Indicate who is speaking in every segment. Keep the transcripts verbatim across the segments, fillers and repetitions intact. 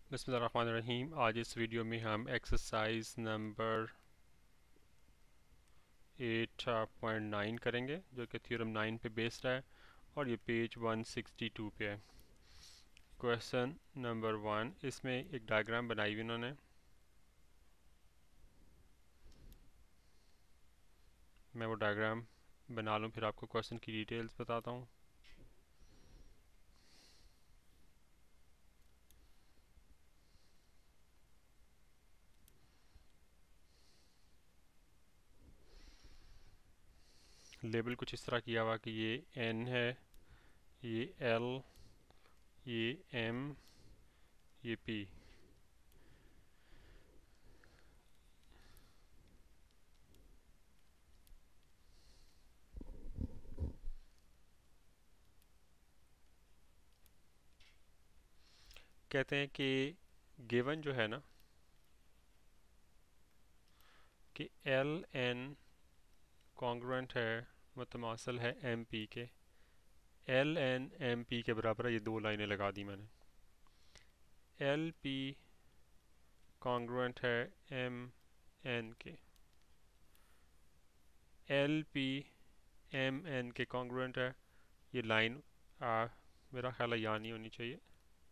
Speaker 1: बिस्मिल्लाहिर्रहमानिर्रहीम। आज इस वीडियो में हम exercise number eight point nine करेंगे जो कि थ्योरम नाइन पे बेस्ड है और ये पेज वन सिक्सटी टू पे है। क्वेश्चन नंबर वन, इसमें एक डायग्राम बनाई हुई उन्होंने। मैं वो डायग्राम बना लूँ फिर आपको क्वेश्चन की डिटेल्स बताता हूँ। लेबल कुछ इस तरह किया हुआ कि ये एन है, ये एल, ये एम, ये पी। कहते हैं कि गिवन जो है ना कि एल एन कॉन्ग्रुएंट है, मुतमासल है एम पी के। एल एन एम पी के बराबर है, ये दो लाइनें लगा दी मैंने। एल पी कॉन्ग्रुएंट है एम एन के, एल पी एम एन के कॉन्ग्रुएंट है। ये लाइन आ, मेरा ख्याल है यहाँ नहीं होनी चाहिए,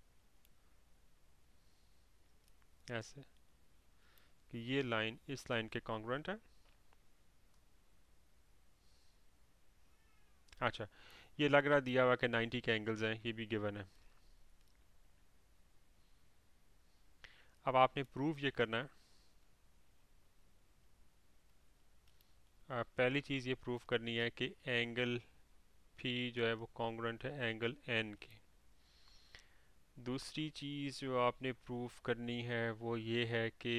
Speaker 1: ऐसे कि ये लाइन इस लाइन के कॉन्ग्रुएंट है। अच्छा, ये लग रहा दिया हुआ कि नाइन्टी के एंगल्स हैं, ये भी गिवन है। अब आपने प्रूव ये करना है। आ, पहली चीज़ ये प्रूव करनी है कि एंगल फी जो है वो कॉन्ग्रुएंट है एंगल एन के। दूसरी चीज़ जो आपने प्रूफ करनी है वो ये है कि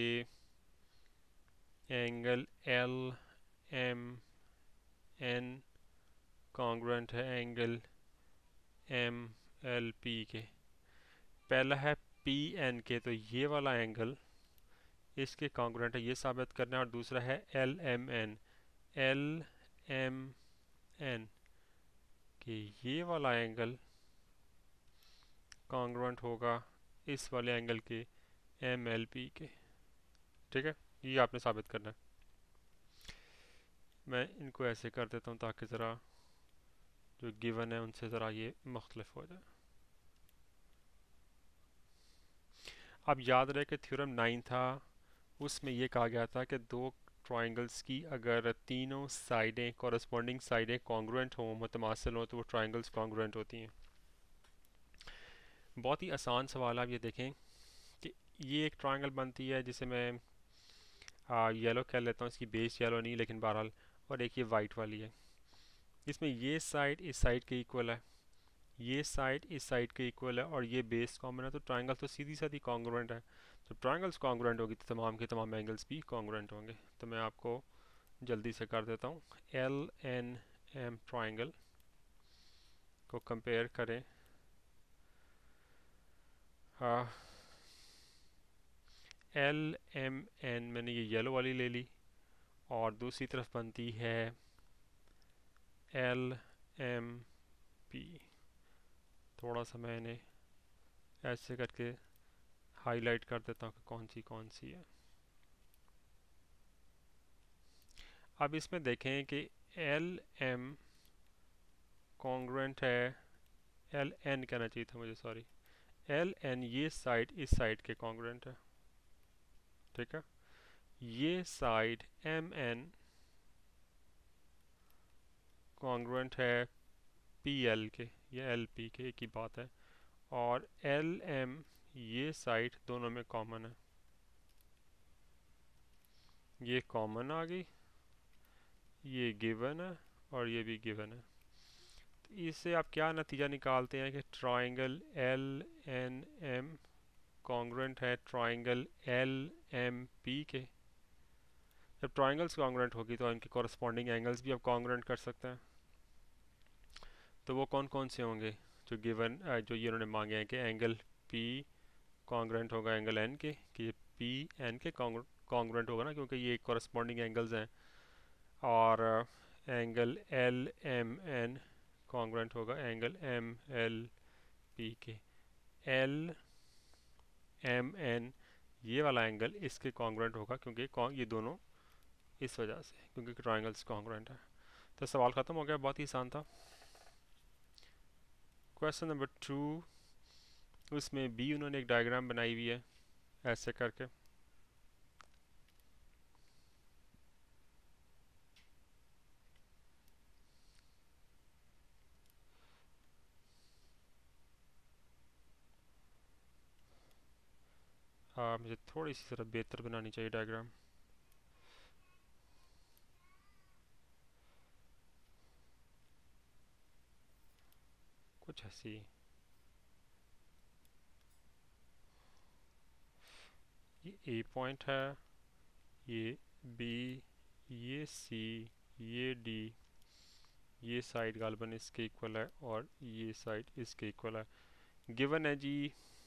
Speaker 1: angle L M N congruent है एंगल एम एल पी के। पहला है पी एन के, तो ये वाला एंगल इसके कॉन्ग्रुएंट है, ये साबित करना है। और दूसरा है L M N, L M N कि ये वाला एंगल कॉन्ग्रुएंट होगा इस वाले एंगल के एम एल पी के। ठीक है, ये आपने साबित करना है। मैं इनको ऐसे कर देता हूँ ताकि ज़रा जो गिवन है उनसे ज़रा ये मुख्तलिफ हो जाए। अब याद रहे कि थ्योरम नाइन था, उसमें ये कहा गया था कि दो ट्रायंगल्स की अगर तीनों साइडें कॉरस्पॉन्डिंग साइडें कॉन्ग्रुएंट हों, मुतमासिल हों, तो वो ट्रायंगल्स कॉन्ग्रुएंट होती हैं। बहुत ही आसान सवाल। आप ये देखें कि ये एक ट्रायंगल बनती है जिसे मैं येलो कह लेता हूँ, इसकी बेस येलो नहीं लेकिन बहरहाल, और एक ये वाइट वाली है। इसमें ये साइड इस साइड के इक्वल है, ये साइड इस साइड के इक्वल है और ये बेस कॉमन है, तो ट्रायंगल तो सीधी साधी कॉन्ग्रुएंट है। तो ट्रायंगल्स कॉन्ग्रुएंट होगी तो तमाम के तमाम एंगल्स भी कॉन्ग्रुएंट होंगे। तो मैं आपको जल्दी से कर देता हूँ। एल एन एम ट्रायंगल को कंपेयर करें। हाँ, एल एम एन मैंने ये येलो वाली ले ली और दूसरी तरफ बनती है एल एम पी। थोड़ा सा मैंने ऐसे करके हाईलाइट कर देता हूँ कि कौन सी कौन सी है। अब इसमें देखें कि एल एम कॉन्ग्रुएंट है, एल एन कहना चाहिए था मुझे, सॉरी। एल एन ये साइड इस साइड के कॉन्ग्रुएंट है। ठीक है, ये साइड एम एन कॉन्ग्रुएंट है पी एल के, ये एल पी के, एक ही बात है। और एल एम ये साइड दोनों में कॉमन है, ये कॉमन आ गई, ये गिवन है और ये भी गिवन है। तो इससे आप क्या नतीजा निकालते हैं कि triangle L N M congruent है ट्राइंगल एल एम पी के। जब ट्राइंगल्स कॉन्ग्रुएंट होगी तो इनके कॉरस्पॉन्डिंग एंगल्स भी आप कॉन्ग्रुएंट कर सकते हैं। तो वो कौन कौन से होंगे जो गिवन जो ये उन्होंने मांगे हैं कि एंगल पी कॉन्ग्रुएंट होगा एंगल एन के, कि ये पी एन के कॉन्ग्रुएंट होगा ना, क्योंकि ये कॉरस्पॉन्डिंग एंगल्स हैं। और angle L M N congruent होगा एंगल एम एल पी के। एल एम एन ये वाला एंगल इसके कॉन्ग्रुएंट होगा, क्योंकि ये दोनों इस वजह से, क्योंकि ट्राइंगल्स कॉन्ग्रुएंट है। तो सवाल ख़त्म हो गया, बहुत ही आसान था। क्वेश्चन नंबर टू, उसमें बी उन्होंने एक डायग्राम बनाई हुई है ऐसे करके। हाँ, मुझे थोड़ी सी ज़रा बेहतर बनानी चाहिए डायग्राम। कुछ ऐसी, ये ए पॉइंट है, ये बी, ये सी, ये डी, ये साइड गालबन इसके इक्वल है और ये साइड इसके इक्वल है। गिवन है जी,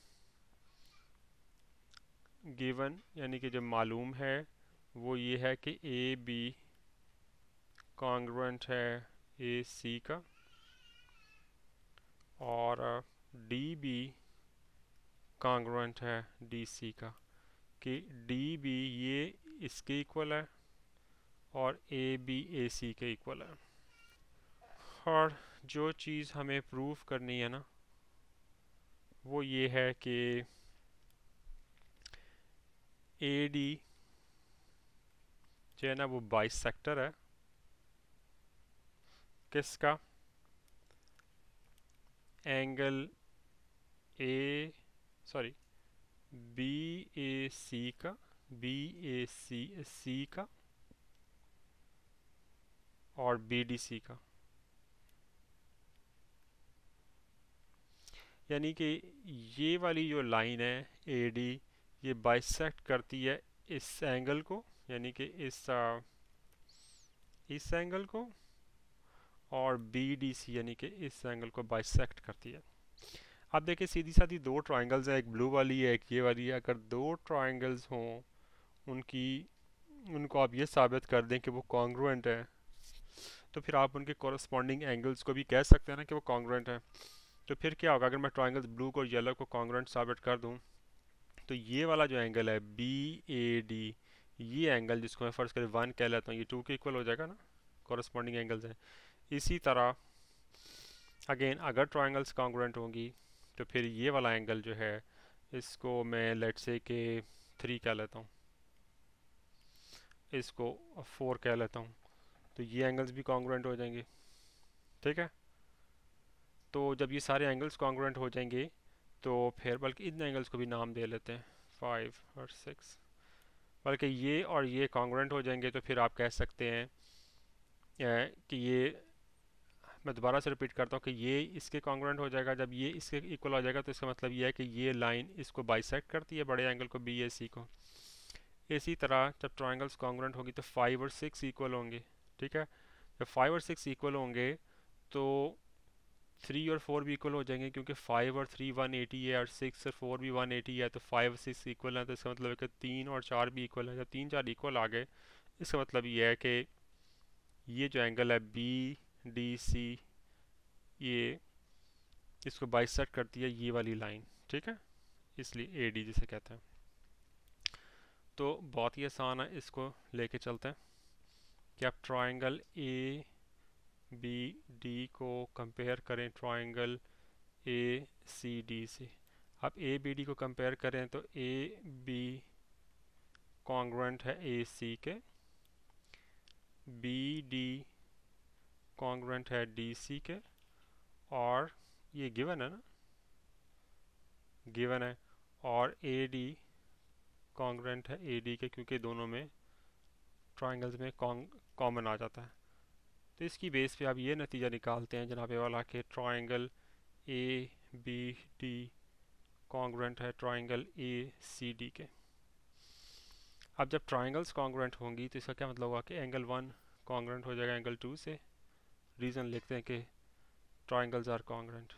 Speaker 1: गिवन यानी कि जो मालूम है वो ये है कि ए बी कॉन्ग्रुएंट है ए सी का, और डी बी कॉन्ग्रुएंट है डी सी का, कि डी बी ये इसके इक्वल है और ए बी ए सी के इक्वल है। और जो चीज़ हमें प्रूव करनी है ना, वो ये है कि ए डी जो है ना वो बाइसेक्टर है किसका, angle A sorry B A C का, बी ए सी सी का और बी डी सी का। यानी कि ये वाली जो लाइन है ए डी, ये बाइसेक्ट करती है इस एंगल को, यानी कि इस आ, इस एंगल को, और बी डी सी यानी कि इस एंगल को बाइसेक्ट करती है। अब देखिए सीधी साधी दो ट्रायंगल्स हैं, एक ब्लू वाली है एक ये वाली है। अगर दो ट्रायंगल्स हों, उनकी उनको आप ये साबित कर दें कि वो कॉन्ग्रुएंट है, तो फिर आप उनके कॉरस्पॉन्डिंग एंगल्स को भी कह सकते हैं ना कि वो कॉन्ग्रुएंट है। तो फिर क्या होगा, अगर मैं ट्रायंगल्स ब्लू और येलो को कॉन्ग्रुएंट साबित कर दूं, तो ये वाला जो एंगल है बी ए डी, ये एंगल जिसको मैं फर्स्ट करें वन कह लेता हूँ, ये टू के इक्वल हो जाएगा ना, कॉरस्पॉन्डिंग एंगल्स हैं। इसी तरह अगेन अगर ट्रायंगल्स कॉन्ग्रुएंट होंगी, तो फिर ये वाला एंगल जो है इसको मैं लेट्स से के थ्री कह लेता हूँ, इसको फोर कह लेता हूँ, तो ये एंगल्स भी कॉन्ग्रुएंट हो जाएंगे। ठीक है, तो जब ये सारे एंगल्स कॉन्ग्रुएंट हो जाएंगे, तो फिर बल्कि इन एंगल्स को भी नाम दे लेते हैं फाइव और सिक्स, बल्कि ये और ये कॉन्ग्रुएंट हो जाएंगे, तो फिर आप कह सकते हैं कि ये, मैं दोबारा से रिपीट करता हूँ कि ये इसके कॉन्ग्रुएंट हो जाएगा। जब ये इसके इक्वल हो जाएगा तो इसका मतलब ये है कि ये लाइन इसको बाइसेक्ट करती है बड़े एंगल को बी ए सी को। इसी तरह जब ट्रायंगल्स कॉन्ग्रुएंट होगी तो फाइव और सिक्स इक्वल होंगे। ठीक है, जब फाइव और सिक्स इक्वल होंगे तो थ्री और फोर भी इक्वल हो जाएंगे, क्योंकि फाइव और थ्री वन एटी है और सिक्स और फोर भी वन एटी है, तो फाइव सिक्स इक्वल है, तो इसका मतलब है कि तीन और चार भी इक्वल है। जब तीन चार इक्वल आ गए, इसका मतलब ये है कि ये जो एंगल है बी डी सी, ये इसको बाइसेक्ट करती है ये वाली लाइन। ठीक है, इसलिए ए डी जिसे कहते हैं। तो बहुत ही आसान है, इसको लेके चलते हैं कि आप ट्रायंगल ए बी डी को कंपेयर करें ट्रायंगल ए सी डी से। आप ए बी डी को कंपेयर करें तो ए बी कॉन्ग्रुएंट है ए सी के, बी डी कॉन्ग्रुएंट है डी सी के, और ये गिवन है ना, गिवन है, और ए डी कॉन्ग्रुएंट है ए डी के, क्योंकि दोनों में ट्रायंगल्स में कॉमन आ जाता है। तो इसकी बेस पे आप ये नतीजा निकालते हैं जनाबे वाला कि triangle A B D congruent है ट्रायंगल ए सी डी के। अब जब ट्रायंगल्स कॉन्ग्रुएंट होंगी तो इसका क्या मतलब हुआ कि एंगल वन कॉन्ग्रुएंट हो जाएगा एंगल टू से। रीज़न लिखते हैं कि ट्रायंगल्स आर कॉन्ग्रुएंट।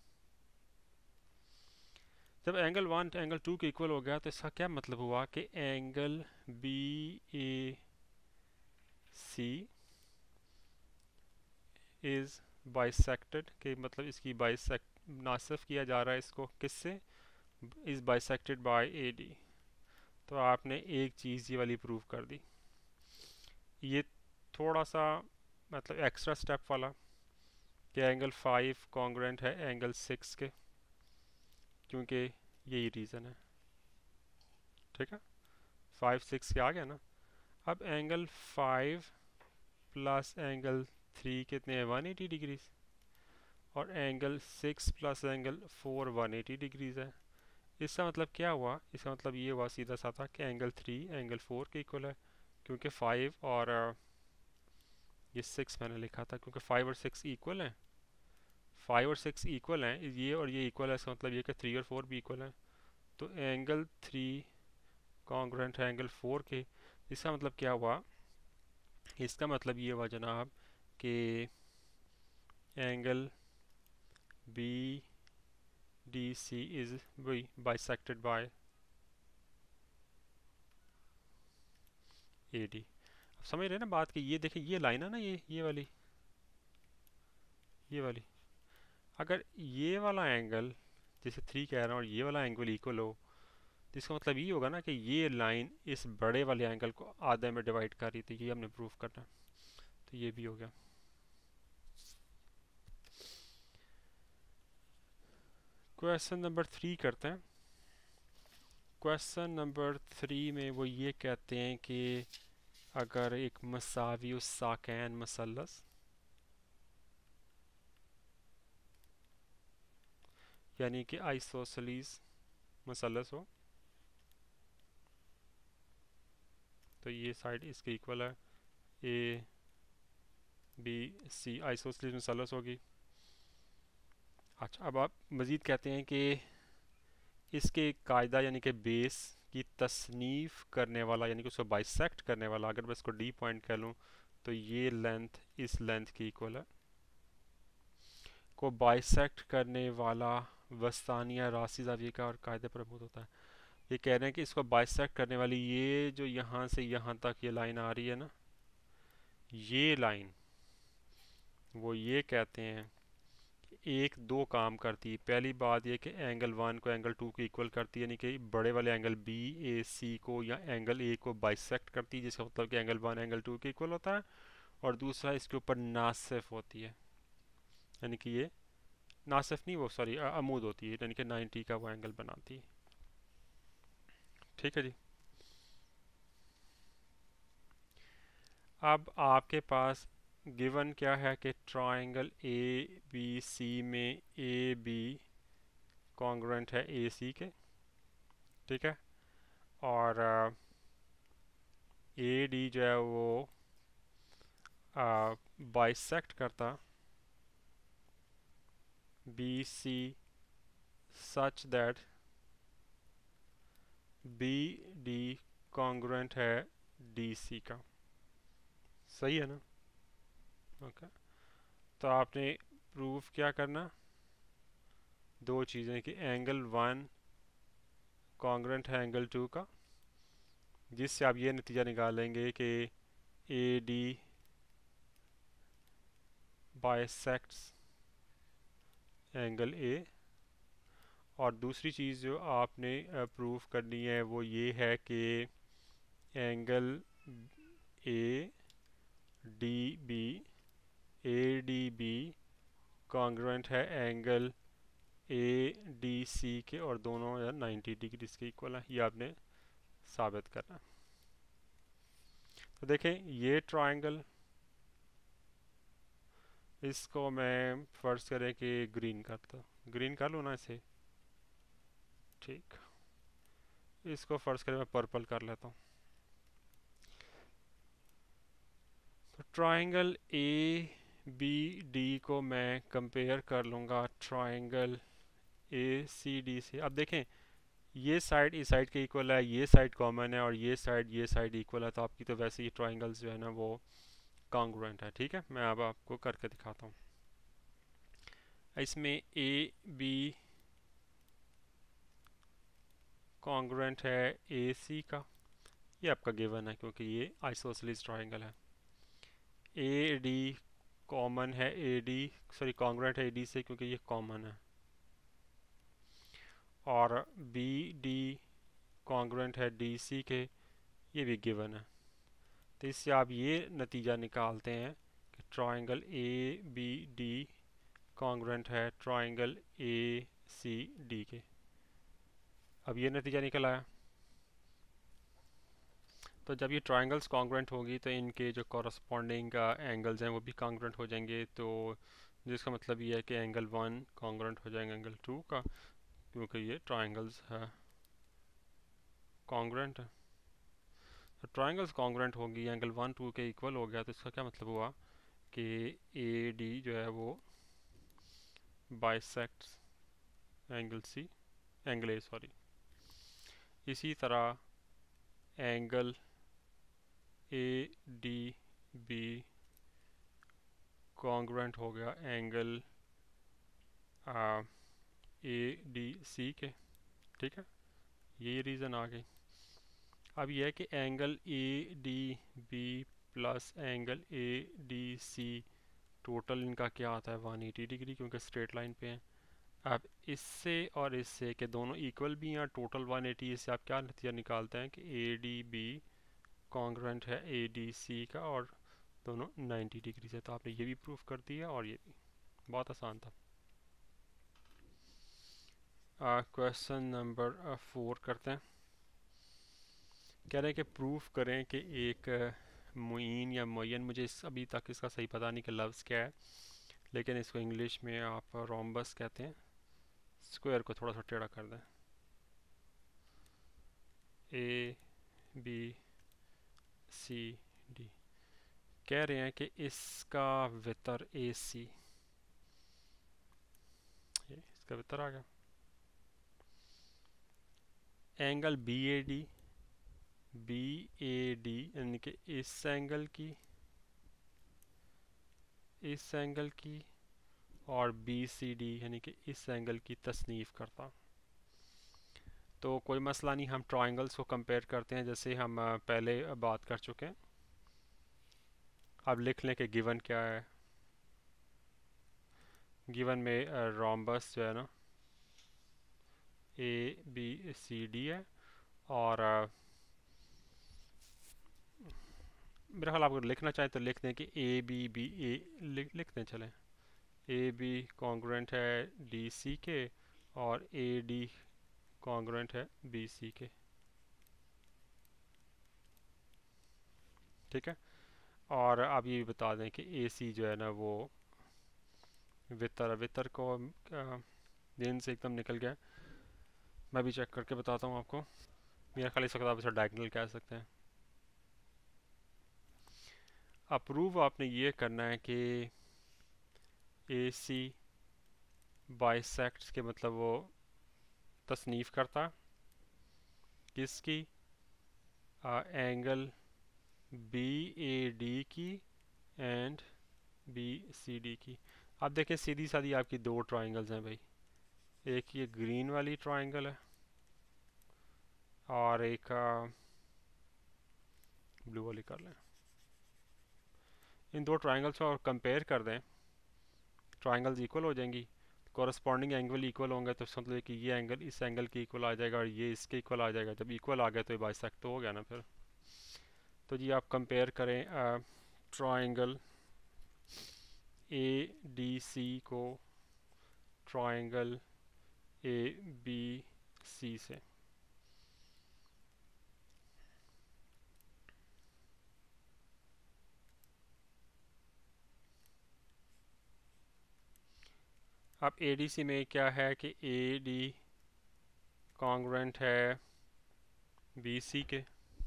Speaker 1: जब एंगल वन एंगल टू के इक्वल हो गया तो इसका क्या मतलब हुआ कि angle B A C is bisected, के मतलब इसकी बाइसेक्ट नासिफ किया जा रहा है इसको किससे, is bisected by A D. तो आपने एक चीज़ ये वाली प्रूव कर दी। ये थोड़ा सा मतलब एक्स्ट्रा स्टेप वाला कि एंगल फाइव कॉन्ग्रुएंट है एंगल सिक्स के, क्योंकि यही रीज़न है। ठीक है, फाइव सिक्स के आ गया ना। अब angle five plus angle three कितने हैं, वन एटी डिग्रीज, और angle six plus angle four one eighty degrees है। इसका मतलब क्या हुआ, इसका मतलब ये हुआ सीधा साधा कि एंगल थ्री एंगल फोर के इक्वल है, क्योंकि फाइव और अ, ये सिक्स मैंने लिखा था, क्योंकि फाइव और सिक्स इक्वल हैं, फाइव और सिक्स इक्वल हैं, ये और ये इक्वल है, इसका मतलब ये कि थ्री और फोर भी इक्वल हैं। तो एंगल थ्री कॉन्ग्रुएंट है एंगल फोर के। इसका मतलब क्या हुआ, इसका मतलब ये हुआ जनाब कि angle B D C is वही बाइसेक्टेड बाय ए डी। अब समझ रहे हैं ना बात कि ये देखिए ये लाइन है ना, ये ये वाली ये वाली, अगर ये वाला एंगल जैसे थ्री कह रहा हूँ और ये वाला एंगल इक्वल हो, तो इसका मतलब ये होगा ना कि ये लाइन इस बड़े वाले एंगल को आधे में डिवाइड कर रही थी। ये हमने प्रूफ करना, तो ये भी हो गया। क्वेश्चन नंबर थ्री करते हैं। क्वेश्चन नंबर थ्री में वो ये कहते हैं कि अगर एक मसावी साकैन मसलस, यानी कि आइसोसेलेस मसलस हो, तो ये साइड इसके इक्वल है, ए बी सी आइसोसेलेस मसलस होगी। अच्छा, अब आप मज़ीद कहते हैं कि इसके कायदा यानी कि बेस की तसनीफ़ करने वाला, यानी कि उसको बाइसेक्ट करने वाला, अगर मैं इसको डी पॉइंट कह लूँ तो ये लेंथ इस लेंथ की इक्वल है, को बाइसेक्ट करने वाला वस्तानिया रासी ज़ाविये का और कायदे प्रमोद होता है। ये कह रहे हैं कि इसको बाइसेक्ट करने वाली ये जो यहाँ से यहाँ तक ये लाइन आ रही है ना, ये लाइन वो ये कहते हैं एक दो काम करती है। पहली बात ये कि एंगल वन को एंगल टू के इक्वल करती है, यानी कि बड़े वाले एंगल बी ए सी को या एंगल ए को बाइसेक्ट करती है, जिसका मतलब कि एंगल वन एंगल टू के इक्वल होता है। और दूसरा इसके ऊपर नासिफ होती है, यानी कि ये नासिफ नहीं, वो सॉरी अमूद होती है, यानी कि नाइन्टी का वो एंगल बनाती है। ठीक है जी। अब आपके पास गिवन क्या है कि ट्राइंगल ए बी सी में ए बी कॉन्ग्रुएंट है ए सी के। ठीक है, और ए डी जो है वो बाइसेक्ट करता B C such that B D congruent है डी सी का। सही है ना? ओके, तो आपने प्रूफ क्या करना, दो चीज़ें कि एंगल वन कॉन्ग्रुएंट है एंगल टू का, जिससे आप ये नतीजा निकालेंगे कि A D bisects angle A. और दूसरी चीज़ जो आपने प्रूफ करनी है वो ये है कि angle A D B A D B congruent है एंगल ए डी सी के, और दोनों या नाइन्टी डिग्री के इक्वल है। ये आपने साबित करना। तो देखें ये ट्रायंगल, इसको मैं फर्स्ट करें कि ग्रीन करता, ग्रीन कर लूँ ना इसे, ठीक, इसको फर्स्ट करें मैं पर्पल कर लेता हूँ। तो ट्रायंगल ए बी डी को मैं कंपेयर कर लूँगा ट्रायंगल ए सी डी से। अब देखें ये साइड इस साइड के इक्वल है, ये साइड कॉमन है, और ये साइड ये साइड इक्वल है, तो आपकी तो वैसे ही ट्रायंगल्स जो है ना वो कॉन्ग्रुएंट है। ठीक है, मैं अब आपको करके दिखाता हूँ। इसमें ए बी कॉन्ग्रुएंट है ए सी का, ये आपका गिवन है क्योंकि ये आइसोसेलेस ट्रायंगल है। ए डी कॉमन है ए डी, सॉरी कॉन्ग्रुएंट है ए डी से क्योंकि ये कॉमन है। और बी डी कॉन्ग्रुएंट है डी सी के, ये भी गिवन है। तो इससे आप ये नतीजा निकालते हैं कि triangle A B D congruent है ट्राइंगल ए सी डी के। अब ये नतीजा निकल आया। तो जब ये ट्राइंगल्स कॉन्ग्रुएंट होगी तो इनके जो कॉरस्पॉन्डिंग एंगल्स हैं वो भी कॉन्ग्रुएंट हो जाएंगे। तो जिसका मतलब ये है कि एंगल वन कॉन्ग्रुएंट हो जाएगा एंगल टू का, क्योंकि ये ट्राइंगल्स है कॉन्ग्रुएंट है। तो ट्राइंगल्स कॉन्ग्रुएंट होगी, एंगल वन टू के इक्वल हो गया, तो इसका क्या मतलब हुआ कि ए डी जो है वो bisects angle C, angle A sorry. इसी तरह angle A D B congruent हो गया एंगल ए डी सी के। ठीक है, ये रीज़न आ गई। अब यह है कि angle A D B plus angle A D C total इनका क्या आता है वन एटी डिग्री, क्योंकि स्ट्रेट लाइन पे हैं। अब इससे और इससे के दोनों इक्वल भी हैं, टोटल वन एटी। इससे आप क्या नतीजा निकालते हैं कि ए डी बी कॉन्ग्रुएंट है ए डी सी का और दोनों नाइन्टी डिग्री से। तो आपने ये भी प्रूफ कर दिया और ये भी, बहुत आसान था। क्वेश्चन नंबर फोर करते हैं। कह रहे हैं कि प्रूफ करें कि एक मुइन या मुयन, मुझे इस अभी तक इसका सही पता नहीं कि लफ्ज़ क्या है, लेकिन इसको इंग्लिश में आप रोम्बस कहते हैं। स्क्वायर को थोड़ा सा टेढ़ा कर दें, ए बी सी डी। कह रहे हैं कि इसका वितर ए सी, इसका वितर आ गया। Angle B A D, B A D यानी कि इस एंगल की, इस एंगल की, और बी सी डी यानी कि इस एंगल की तसनीफ़ करता। तो कोई मसला नहीं, हम ट्राइंगल्स को कंपेयर करते हैं जैसे हम पहले बात कर चुके हैं। अब लिख लें कि गिवन क्या है। गिवन में रोम्बस जो है ना ए बी सी डी है, और मेरा ख्याल आप अगर लिखना चाहें तो लिख दें कि ए बी बी ए लिख लिख दें चलें। ए बी कॉन्ग्रुएंट है डी सी के और ए डी कॉन्ग्रुएंट है बी सी के। ठीक है, और अब ये भी बता दें कि ए सी जो है ना वो वितर, वितर को दिन से एकदम निकल गया। मैं भी चेक करके बताता हूँ आपको। मेरा ख्याल इस वक्त आप इसे डायगोनल कह सकते हैं। अप्रूव आपने ये करना है कि ए सी बाइसेक्ट्स के मतलब वो तसनीफ़ करता किसकी, एंगल बी ए डी की एंड बी सी डी की। आप देखें सीधी सादी आपकी दो ट्राइंगल्स हैं भाई, एक ये ग्रीन वाली ट्राइंगल है और एक ब्लू वाली कर लें। इन दो ट्राइंगल्स को कंपेयर कर दें, ट्राइंगल्स इक्वल हो जाएंगी, कॉरस्पॉन्डिंग एंगल इक्वल होंगे, तो समझ कि ये एंगल इस एंगल के इक्वल आ जाएगा और ये इसके इक्वल आ जाएगा। जब इक्वल आ गया तो ये बाइसेक्ट तो हो गया ना फिर। तो जी आप कंपेयर करें ट्राइंगल ए डी सी को ट्राइंगल ए बी सी से। अब ए डी सी में क्या है कि ए डी कॉन्ग्रुएंट है बी सी के,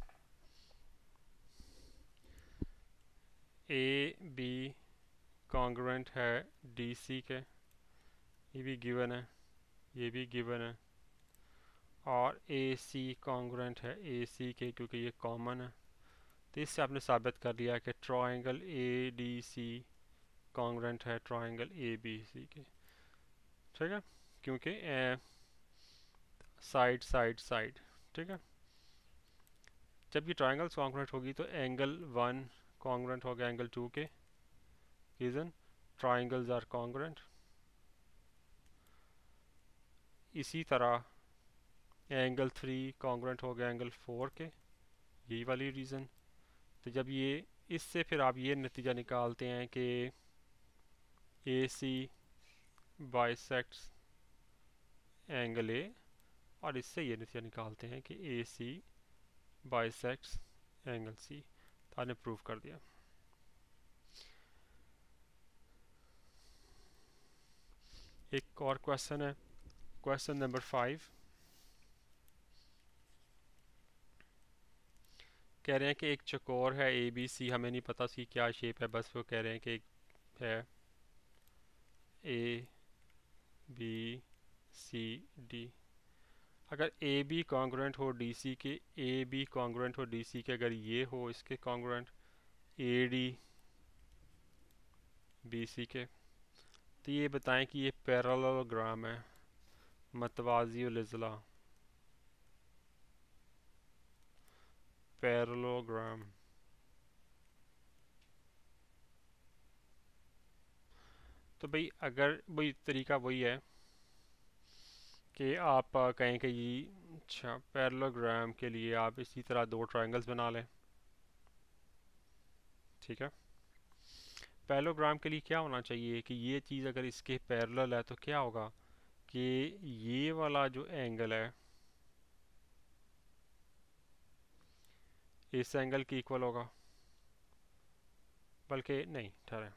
Speaker 1: ए बी कॉन्ग्रुएंट है डी सी के, ये भी गिवन है, ये भी गिवन है, और ए सी कॉन्ग्रुएंट है ए सी के क्योंकि ये कॉमन है। तो इससे आपने साबित कर लिया कि triangle A D C congruent है ट्राइंगल ए बी सी के। ठीक है, क्योंकि साइड साइड साइड। ठीक है, जब ये ट्राइंगल्स कॉन्ग्रुएंट होगी तो एंगल वन कॉन्ग्रुएंट होगा एंगल टू के, रीज़न ट्राइंगल्स आर कॉन्ग्रुएंट। इसी तरह एंगल थ्री कॉन्ग्रुएंट हो गया एंगल फोर के, यही वाली रीज़न। तो जब ये इससे फिर आप ये नतीजा निकालते हैं कि ए सी बाइसेक्ट्स एंगल ए, और इससे ये नतीजा निकालते हैं कि ए सी बाइसेक्ट्स एंगल सी। तो आपने प्रूव कर दिया। एक और क्वेश्चन है, क्वेश्चन नंबर फाइव। कह रहे हैं कि एक चौकोर है ए बी सी, हमें नहीं पता सी क्या शेप है, बस वो कह रहे हैं कि एक है ए बी सी डी। अगर ए बी कॉन्ग्रुएंट हो डी सी के, ए बी कॉन्ग्रुएंट हो डी सी के, अगर ये हो इसके congruent A D B C के, तो ये बताएं कि ये पैरेललोग्राम है, मतवाज़िउल अज़ला, पैरेललोग्राम। तो भाई अगर वही तरीका वही है कि आप कहें कि ये अच्छा पैरेललोग्राम के लिए आप इसी तरह दो ट्रायंगल्स बना लें, ठीक है। पैरेललोग्राम के लिए क्या होना चाहिए कि ये चीज़ अगर इसके पैरेलल है तो क्या होगा कि ये वाला जो एंगल है इस एंगल के इक्वल होगा, बल्कि नहीं ठहरें,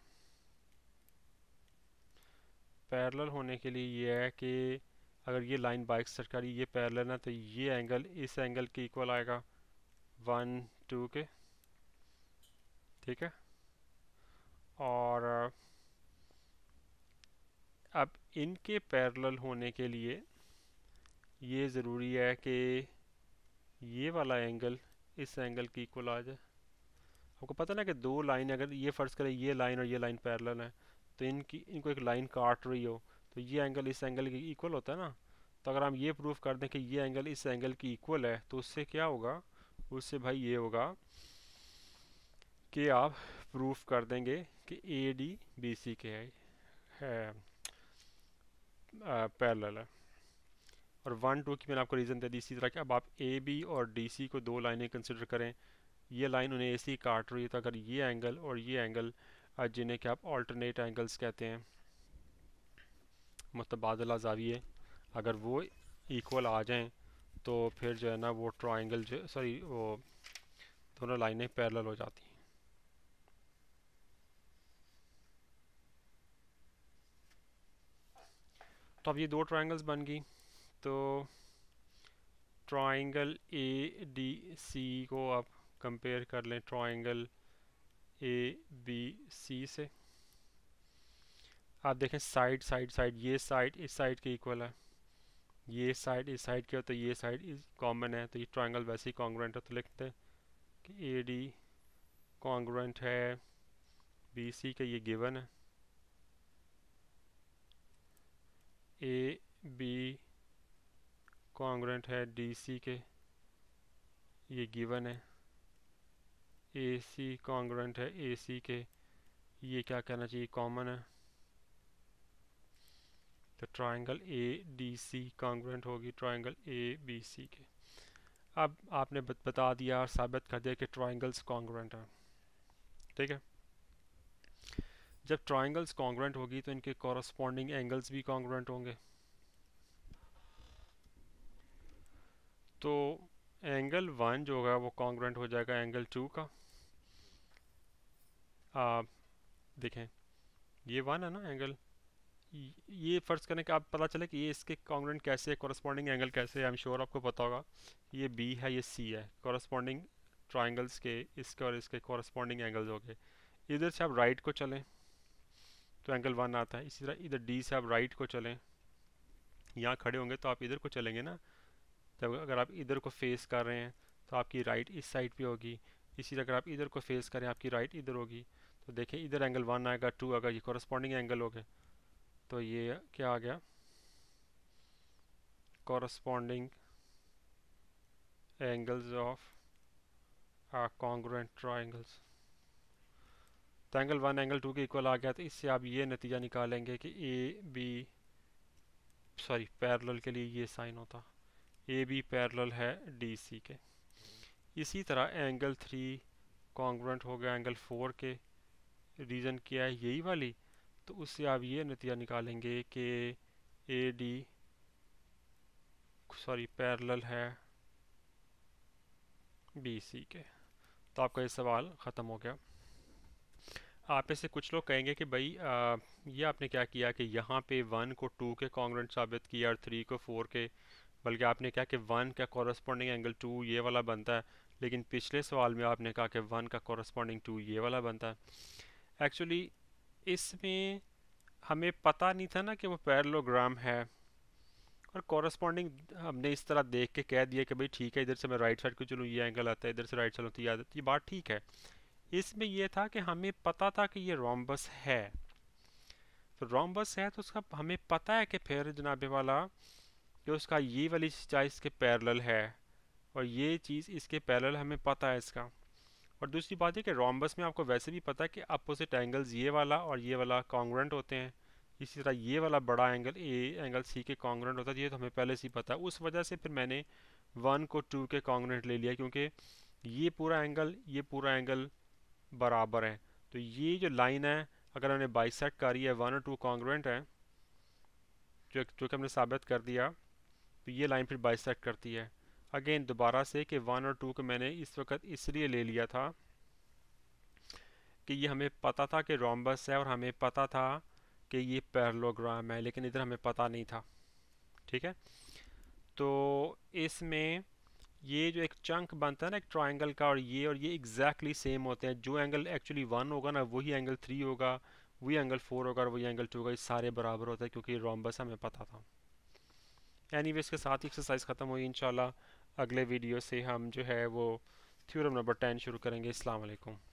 Speaker 1: पैरेलल होने के लिए ये है कि अगर ये लाइन बाइसेक्ट करी, ये पैरेलल है, तो ये एंगल इस एंगल के इक्वल आएगा वन टू के, ठीक है। और अब इनके पैरेलल होने के लिए ये ज़रूरी है कि ये वाला एंगल इस एंगल की इक्वल आ जाए। आपको पता ना कि दो लाइन, अगर ये फ़र्ज़ करें ये लाइन और ये लाइन पैरेलल है, तो इनकी इनको एक लाइन काट रही हो तो ये एंगल इस एंगल की इक्वल होता है ना। तो अगर हम ये प्रूफ कर दें कि ये एंगल इस एंगल की इक्वल है, तो उससे क्या होगा, उससे भाई ये होगा कि आप प्रूफ कर देंगे कि ए डी बी सी के है, है पैरेलल है। और वन टू की मैंने आपको रीज़न दे दी। इसी तरह कि अब आप ए बी और डी सी को दो लाइनें कंसिडर करें, ये लाइन उन्हें ए सी काट रही है, तो अगर ये एंगल और ये एंगल जिन्हें कि आप ऑल्टरनेट एंगल्स कहते हैं, मुतबादला ज़ाविये, अगर वो इक्वल आ जाएं तो फिर जो है ना वो ट्राइंगल जो सॉरी वो दोनों लाइनें पैरेलल हो जाती हैं। तो अब ये दो ट्राइंगल्स बन गई। तो ट्राइंगल ए डी सी को आप कंपेयर कर लें ट्राइंगल ए बी सी से। आप देखें साइड साइड साइड, ये साइड इस साइड के इक्वल है, ये साइड इस साइड के हो, तो ये साइड इस कॉमन है, तो ये ट्राइंगल वैसे ही कॉन्ग्रुएंट है। तो लिखते हैं कि ए डी कॉन्ग्रुएंट है बी सी के, ये गिवन है। ए बी कॉन्ग्रुएंट है डी सी के, ये गिवन है। ए सी कॉन्ग्रुएंट है ए सी के, ये क्या कहना चाहिए, कॉमन है। तो triangle A D C congruent होगी ट्राइंगल ए बी सी के। अब आपने बता दिया और साबित कर दिया कि ट्राइंगल्स कॉन्ग्रुएंट हैं, ठीक है। जब ट्राइंगल्स कॉन्ग्रुएंट होगी तो इनके कॉरस्पॉन्डिंग एंगल्स भी कॉन्ग्रुएंट होंगे। तो एंगल वन जो होगा वो कॉन्ग्रुएंट हो जाएगा एंगल टू का। आप देखें ये वन है ना एंगल, ये फ़र्ज़ करें कि आप पता चले कि ये इसके कॉन्ग्रुएंट कैसे है, कॉरस्पॉन्डिंग एंगल कैसे है। आई एम श्योर आपको पता होगा। ये बी है, ये सी है, कॉरस्पॉन्डिंग ट्राइंगल्स के इसके और इसके कॉरस्पॉन्डिंग एंगल्स हो गए। इधर से आप राइट को चलें तो एंगल वन आता है। इसी तरह इधर डी से आप राइट को चलें, यहाँ खड़े होंगे तो आप इधर को चलेंगे ना। जब अगर आप इधर को फेस कर रहे हैं तो आपकी राइट इस साइड पे होगी। इसी तरह अगर आप इधर को फेस करें आपकी राइट इधर होगी। तो देखें इधर एंगल वन आएगा, टू आएगा, ये कॉरस्पॉन्डिंग एंगल हो गए। तो ये क्या आ गया, corresponding angles of congruent triangles. तो एंगल वन एंगल टू के इक्वल आ गया। तो इससे आप ये नतीजा निकालेंगे कि ए बी सॉरी पैरेलल के लिए ये साइन होता, ए बी पैरेलल है डी सी के। इसी तरह एंगल थ्री कॉन्ग्रुएंट हो गया एंगल फोर के। रीज़न क्या है, यही वाली। तो उससे आप ये नतीजा निकालेंगे कि ए डी सॉरी पैरेलल है बी सी के। तो आपका ये सवाल ख़त्म हो गया। आप में से कुछ लोग कहेंगे कि भाई आ, ये आपने क्या किया कि यहाँ पे वन को टू के कॉन्ग्रुएंट साबित किया और थ्री को फोर के, बल्कि आपने क्या कि वन का कॉरस्पॉन्डिंग एंगल टू ये वाला बनता है, लेकिन पिछले सवाल में आपने कहा कि वन का कॉरस्पॉन्डिंग टू ये वाला बनता है। एक्चुअली इसमें हमें पता नहीं था ना कि वो पैरेललोग्राम है, और कॉरस्पॉन्डिंग हमने इस तरह देख के कह दिया कि भाई ठीक है, इधर से मैं राइट साइड को चलूँ ये एंगल आता है, इधर से राइट चलूँ तो ये आता है, ये बात ठीक है। इसमें यह था कि हमें पता था कि ये रोम्बस है, तो रोम्बस है तो उसका हमें पता है कि फिर जनाबे वाला कि उसका ये वाली चीज़ इसके पैरेलल है और ये चीज़ इसके पैरेलल हमें पता है इसका। और दूसरी बात है कि रोम्बस में आपको वैसे भी पता है कि अपोजिट एंगल्स ये वाला और ये वाला कॉन्ग्रुएंट होते हैं। इसी तरह ये वाला बड़ा एंगल ए एंगल सी के कॉन्ग्रुएंट होता है, ये तो हमें पहले से ही पता है। उस वजह से फिर मैंने वन को टू के कॉन्ग्रुएंट ले लिया, क्योंकि ये पूरा एंगल ये पूरा एंगल बराबर है। तो ये जो लाइन है अगर हमने बाइसेक्ट करी है, वन और टू कॉन्ग्रुएंट है, जो जो कि हमने साबित कर दिया, तो ये लाइन फिर बाइसेक्ट करती है। अगेन दोबारा से कि वन और टू को मैंने इस वक्त इसलिए ले लिया था कि ये हमें पता था कि रोम्बस है और हमें पता था कि ये पैरेललोग्राम है, लेकिन इधर हमें पता नहीं था। ठीक है, तो इसमें ये जो एक चंक बनता है ना एक ट्रायंगल का, और ये और ये एग्जैक्टली सेम होते हैं। जो एंगल एक्चुअली वन होगा ना वही एंगल थ्री होगा, वही एंगल फोर होगा और वही एंगल टू होगा। ये सारे बराबर होते हैं क्योंकि रोम्बस हमें पता था। एनीवे इसके साथ ही एक्सरसाइज ख़त्म हुई। इंशाल्लाह अगले वीडियो से हम जो है वो थ्योरम नंबर टेन शुरू करेंगे। अस्सलाम वालेकुम।